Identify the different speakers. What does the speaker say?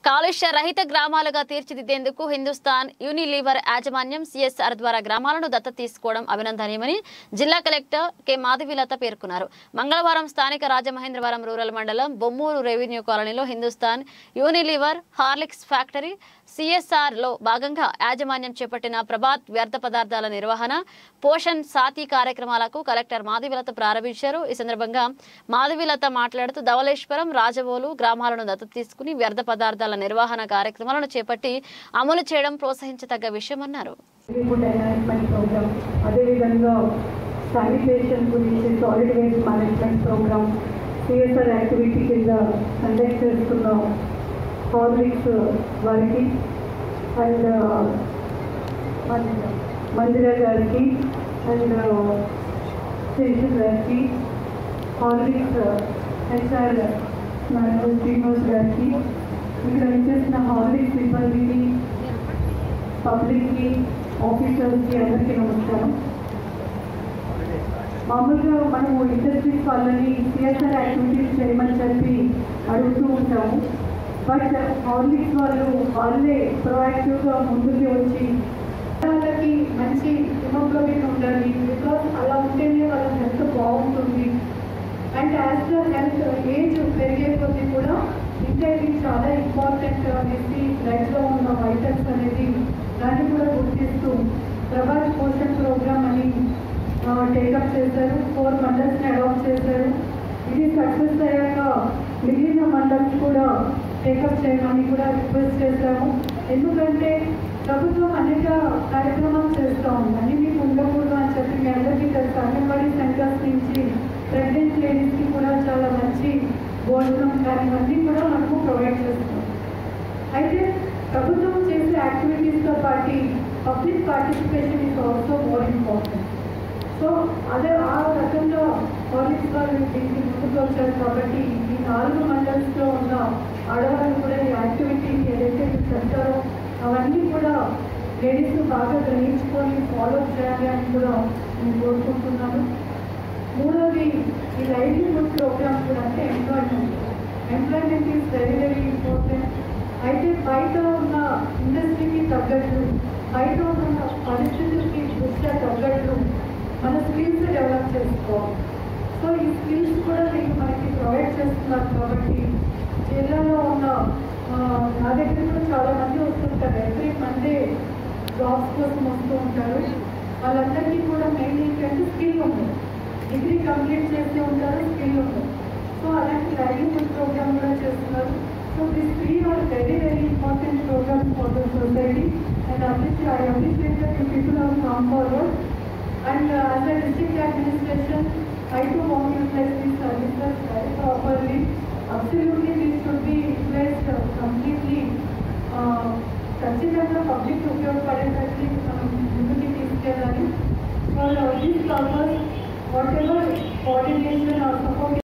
Speaker 1: కాలుష్య రహిత గ్రామాలుగా తీర్చిదిద్దేందుకు హిందుస్థాన్ యూనిలీవర్ యాజమాన్యం సిఎస్ఆర్ ద్వారా గ్రామాలను దత్తత తీసుకోవడం అభినందనీయమని జిల్లా కలెక్టర్ కె మాధవీలత పేర్కొన్నారు. మంగళవారం స్థానిక రాజమహేంద్రవరం రూరల్ మండలం బొమ్మూరు రెవెన్యూ కాలనీలో Hindustan Unilever Horlicks factory CSR లో భాగంగా యాజమాన్యం చేపట్టిన ప్రభాత్ వ్యర్థ పదార్థాల నిర్వహణ పోషణ్ సాతి కార్యక్రమాలకు కలెక్టర్ మాధవీలత ప్రారంభించారు. ఈ సందర్భంగా మాధవీలత మాట్లాడుతూ ధవళేశ్వరం, రాజవోలు గ్రామాలను దత్తత తీసుకుని వ్యర్థ పదార్థాల నిర్వహణ కార్యక్రమాలను చేపట్టి అమలు చేయడం ప్రోత్సహించదగ్గ విషయమన్నారు.
Speaker 2: మందిర గారికి అండ్ శేషు గారికి, హార్లిక్స్ హెచ్ఆర్ శ్రీనివాస్ గారికి, ఇక్కడ వచ్చేసిన హార్లిక్స్ సిబ్బందికి, పబ్లిక్కి, ఆఫీసర్స్కి అందరికీ నమస్కారం. మామూలుగా మనము ఇండస్ట్రీస్ వాళ్ళని సిఎస్ఆర్ యాక్టివిటీస్ చేయమని చెప్పి అడుగుతూ ఉంటాము. బట్ హార్లిక్స్ వాళ్ళే ప్రొయాక్టివ్గా ముందుకు వచ్చి వాళ్ళకి మంచి హిమోగ్లోబిన్ ఉండాలి, బికాస్ అలా ఉంటేనే వాళ్ళ హెల్త్ బాగుంటుంది. And as the health age పెరిగే కొద్దీ కూడా ఇంకా ఇది చాలా ఇంపార్టెంట్ అనేసి బ్లడ్లో ఉన్న వైటల్స్ అనేది దాన్ని కూడా గుర్తిస్తూ ప్రభాత్ పోషణ్ ప్రోగ్రామ్ అని టేకప్ చేశారు. 4 మండల్స్ని అడాప్ట్ చేశారు. ఇది సక్సెస్ అయ్యాక మిగిలిన మండల్స్ కూడా టేకప్ చేయమని కూడా రిక్వెస్ట్ చేశాము. ఎందుకంటే ప్రభుత్వం అనేక కార్యక్రమాలు చేస్తూ ఉంది, అని మీకు ఉండకూడదు అని చెప్పి మీ అందరికీ తెలుసు. అంగన్వాడీ సెంటర్స్ నుంచి ప్రెగ్నెంట్ లేడీస్కి కూడా చాలా మంచి భోజనం కానీ ఇవన్నీ కూడా మనకు ప్రొవైడ్ చేస్తాం. అయితే ప్రభుత్వం చేసే యాక్టివిటీస్తో పాటు public participation is also more important. So అదే ఆ రకంగా హార్లిక్స్ వాళ్ళు దీనికి ముందుకు వచ్చారు. కాబట్టి ఈ 4 మండల్స్లో ఉన్న ఆడవాళ్ళు కూడా ఈ యాక్టివిటీ ఏదైతే చెప్తారో అవన్నీ కూడా లేడీస్ బాగా గ్రహించుకొని ఫాలో చేయాలి అని కూడా నేను కోరుకుంటున్నాను. మూడవది ఈ లైవ్లీహుడ్ ప్రోగ్రామ్ కూడా, అంటే employment is very very important. అయితే బయట ఉన్న ఇండస్ట్రీకి తగ్గట్టు, బయట ఉన్న పరిస్థితులకి దృష్ట్యా తగ్గట్టు మన స్కిల్స్ డెవలప్ చేసుకోవాలి. సో ఈ స్కిల్స్ కూడా మీకు మనకి ప్రొవైడ్ చేస్తున్నారు. కాబట్టి జిల్లాలో ఉన్న నా దగ్గర కూడా చాలా మంది వస్తుంటారు. ఎవ్రీ మండే జాబ్స్ కోసం వస్తూ ఉంటారు. వాళ్ళందరికీ కూడా మెయిన్ ఏంటంటే స్కిల్ ఉంది. డిగ్రీ కంప్లీట్ చేస్తూ ఉంటారు, స్కిల్ ఉంది. సో అలాంటి లైవ్లీహుడ్ ప్రోగ్రామ్ కూడా చేస్తున్నారు. So this 3 are very very important programs for the society. And I appreciate that you people have come forward. And as a district administration, I too want to utilize these services very properly. Absolutely, this should be utilized completely. ఖచ్చితంగా public ఉపయోగపడేటట్టు మనం ముందుకి తీసుకెళ్ళాలి. For this purpose, whatever coordination or support